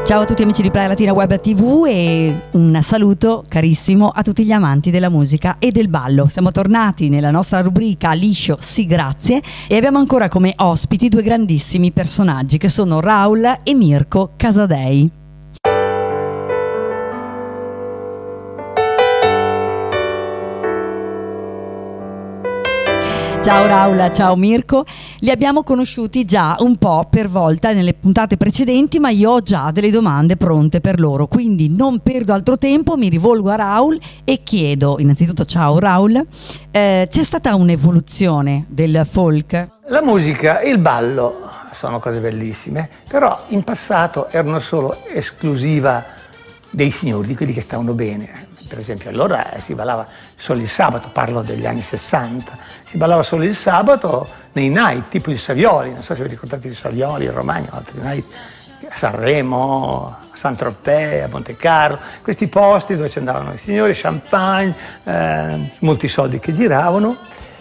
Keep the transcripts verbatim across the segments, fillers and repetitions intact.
Ciao a tutti amici di Playa Latina Web ti vu e un saluto carissimo a tutti gli amanti della musica e del ballo. Siamo tornati nella nostra rubrica Liscio sì grazie e abbiamo ancora come ospiti due grandissimi personaggi che sono Raul e Mirko Casadei. Ciao Raul, ciao Mirko, li abbiamo conosciuti già un po' per volta nelle puntate precedenti, ma io ho già delle domande pronte per loro, quindi non perdo altro tempo, mi rivolgo a Raul e chiedo, innanzitutto ciao Raul, eh, c'è stata un'evoluzione del folk? La musica e il ballo sono cose bellissime, però in passato erano solo esclusiva dei signori, di quelli che stavano bene. Per esempio allora si ballava solo il sabato, parlo degli anni sessanta, si ballava solo il sabato nei night, tipo il Savioli, non so se vi ricordate il Savioli, il Romagna, altri night, a Sanremo, a Saint-Tropez, a Monte Carlo, questi posti dove ci andavano i signori, champagne, eh, molti soldi che giravano,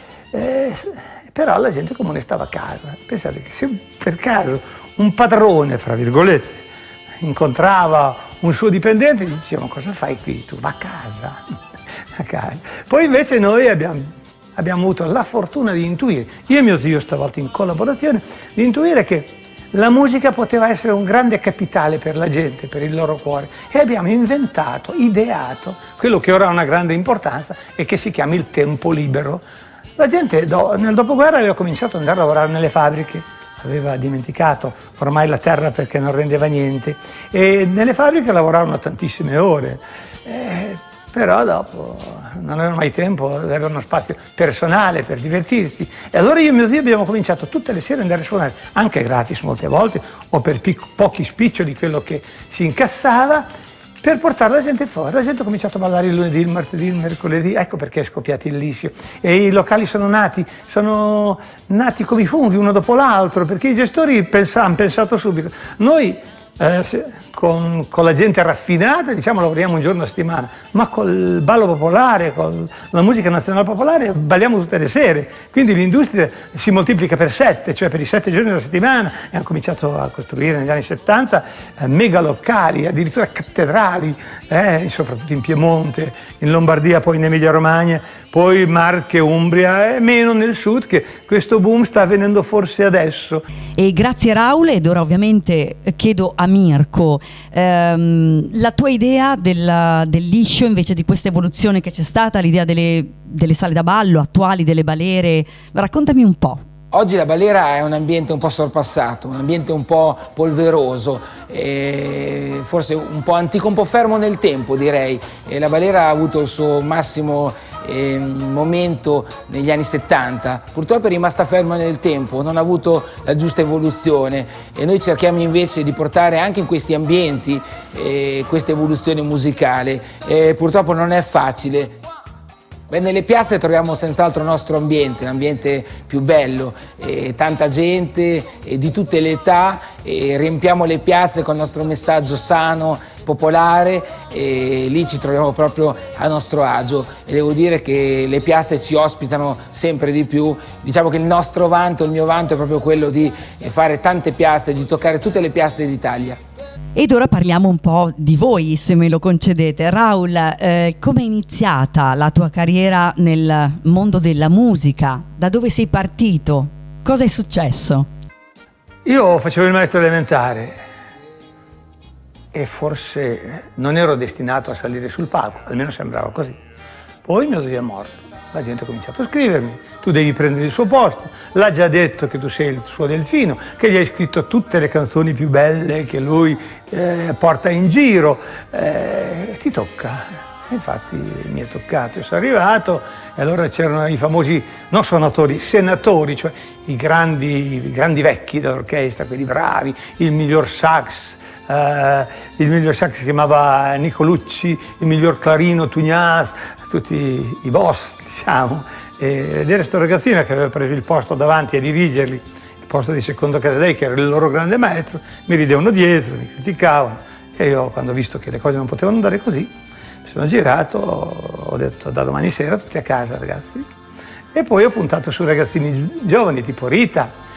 eh, però la gente comune stava a casa. Pensate che se per caso un padrone, fra virgolette, incontrava un suo dipendente gli diceva: ma cosa fai qui? Tu va a casa, a casa. Poi invece noi abbiamo, abbiamo avuto la fortuna di intuire, io e mio zio stavolta in collaborazione, di intuire che la musica poteva essere un grande capitale per la gente, per il loro cuore, e abbiamo inventato, ideato quello che ora ha una grande importanza e che si chiama il tempo libero. La gente do, nel dopoguerra aveva cominciato ad andare a lavorare nelle fabbriche, aveva dimenticato ormai la terra perché non rendeva niente, e nelle fabbriche lavoravano tantissime ore, eh, però dopo non avevano mai tempo, avevano spazio personale per divertirsi, e allora io e mio zio abbiamo cominciato tutte le sere ad andare a suonare, anche gratis molte volte o per pochi spiccioli quello che si incassava, per portare la gente fuori. La gente ha cominciato a ballare il lunedì, il martedì, il mercoledì, ecco perché è scoppiato il Liscio. E i locali sono nati, sono nati come i funghi, uno dopo l'altro, perché i gestori pensa, hanno pensato subito. Noi eh, se, con, con la gente raffinata, diciamo, lavoriamo un giorno a settimana, ma col ballo popolare, con la musica nazionale popolare, balliamo tutte le sere. Quindi l'industria si moltiplica per sette, cioè per i sette giorni della settimana, e hanno cominciato a costruire negli anni settanta eh, mega locali, addirittura cattedrali, eh, soprattutto in Piemonte, in Lombardia, poi in Emilia Romagna, poi Marche, Umbria, e meno nel sud, che questo boom sta avvenendo forse adesso. E grazie Raul, ed ora ovviamente chiedo a Mirko, ehm, la tua idea del, del liscio, invece di questa evoluzione che c'è stata, l'idea delle, delle sale da ballo attuali, delle balere, raccontami un po'. Oggi la balera è un ambiente un po' sorpassato, un ambiente un po' polveroso, e forse un po' antico, un po' fermo nel tempo direi. E la balera ha avuto il suo massimo eh, momento negli anni settanta, purtroppo è rimasta ferma nel tempo, non ha avuto la giusta evoluzione, e noi cerchiamo invece di portare anche in questi ambienti eh, questa evoluzione musicale. E purtroppo non è facile. Beh, nelle piazze troviamo senz'altro il nostro ambiente, l'ambiente più bello, e tanta gente e di tutte le età, e riempiamo le piazze con il nostro messaggio sano, popolare, e lì ci troviamo proprio a nostro agio, e devo dire che le piazze ci ospitano sempre di più. Diciamo che il nostro vanto, il mio vanto è proprio quello di fare tante piazze, di toccare tutte le piazze d'Italia. Ed ora parliamo un po' di voi, se me lo concedete. Raul, eh, come è iniziata la tua carriera nel mondo della musica? Da dove sei partito? Cosa è successo? Io facevo il maestro elementare e forse non ero destinato a salire sul palco, almeno sembrava così. Poi mio zio è morto, la gente ha cominciato a scrivermi: tu devi prendere il suo posto, l'ha già detto che tu sei il suo Delfino, che gli hai scritto tutte le canzoni più belle che lui eh, porta in giro, eh, ti tocca. E infatti mi è toccato, sono arrivato, e allora c'erano i famosi, non suonatori, senatori, cioè i grandi, i grandi vecchi dell'orchestra, quelli bravi, il miglior sax, eh, il miglior sax si chiamava Nicolucci, il miglior clarino Tugnaz, tutti i boss, diciamo. E vedere sto ragazzino che aveva preso il posto davanti a dirigerli, il posto di secondo Casadei, che era il loro grande maestro, mi ridevano dietro, mi criticavano, e io, quando ho visto che le cose non potevano andare così, mi sono girato, ho detto: da domani sera tutti a casa ragazzi. E poi ho puntato su ragazzini giovani tipo Rita,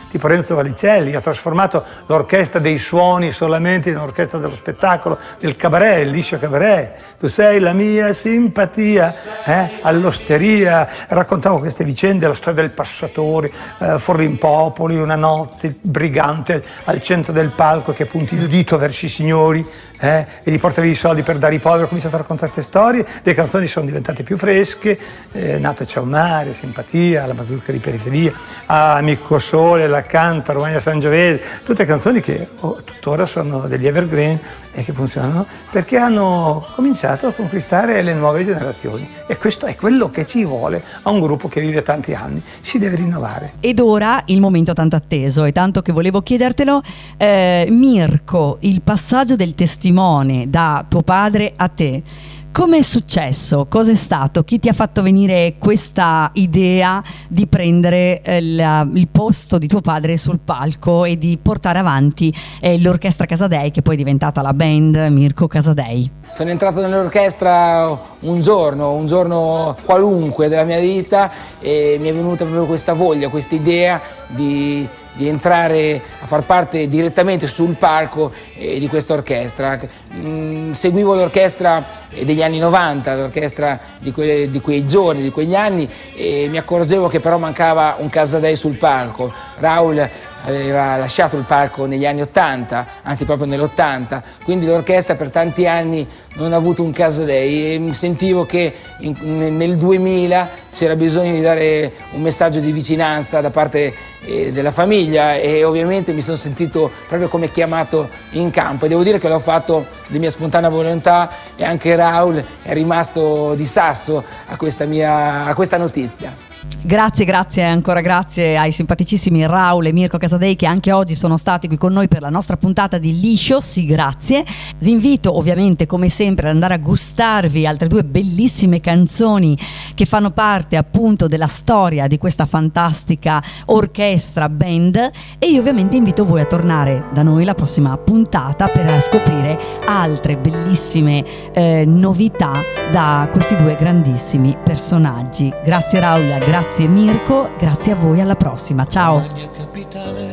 tipo Renzo Valicelli, ha trasformato l'orchestra dei suoni solamente in un'orchestra dello spettacolo, del cabaret, il liscio cabaret. Tu sei la mia simpatia, eh? all'osteria. Raccontavo queste vicende, la storia del passatore, eh, Forlimpopoli, una notte brigante al centro del palco che punti il dito verso i signori eh? e gli porta via i soldi per dare ai poveri. Ho cominciato a raccontare queste storie, le canzoni sono diventate più fresche, eh, Nato c'è un mare, Simpatia, La mazurka di periferia, Amico Sole, La Canta, Romagna Sangiovese, tutte canzoni che oh, tuttora sono degli evergreen e che funzionano perché hanno cominciato a conquistare le nuove generazioni, e questo è quello che ci vuole a un gruppo che vive tanti anni, si deve rinnovare. Ed ora il momento tanto atteso e tanto che volevo chiedertelo, eh, Mirko, il passaggio del testimone da tuo padre a te, come è successo? Cos'è stato? Chi ti ha fatto venire questa idea di prendere eh, la, il posto di tuo padre sul palco e di portare avanti eh, l'orchestra Casadei, che poi è diventata la band Mirko Casadei? Sono entrato nell'orchestra un giorno, un giorno qualunque della mia vita, e mi è venuta proprio questa voglia, questa idea di, di entrare a far parte direttamente sul palco eh, di questa orchestra. Mm, seguivo l'orchestra degli anni novanta, l'orchestra di, que di quei giorni, di quegli anni, e mi accorgevo che però mancava un Casadei sul palco. Raul aveva lasciato il palco negli anni ottanta, anzi proprio nell'ottanta, quindi l'orchestra per tanti anni non ha avuto un Casadei, e mi sentivo che in, nel duemila c'era bisogno di dare un messaggio di vicinanza da parte eh, della famiglia, e ovviamente mi sono sentito proprio come chiamato in campo, e devo dire che l'ho fatto di mia spontanea volontà, e anche Raul è rimasto di sasso a questa, mia, a questa notizia. Grazie, grazie, ancora grazie ai simpaticissimi Raul e Mirko Casadei, che anche oggi sono stati qui con noi per la nostra puntata di Liscio, sì grazie. Vi invito ovviamente come sempre ad andare a gustarvi altre due bellissime canzoni che fanno parte appunto della storia di questa fantastica orchestra band, e io ovviamente invito voi a tornare da noi la prossima puntata per scoprire altre bellissime eh, novità da questi due grandissimi personaggi. Grazie Raul, grazie Mirko, grazie a voi, alla prossima, ciao.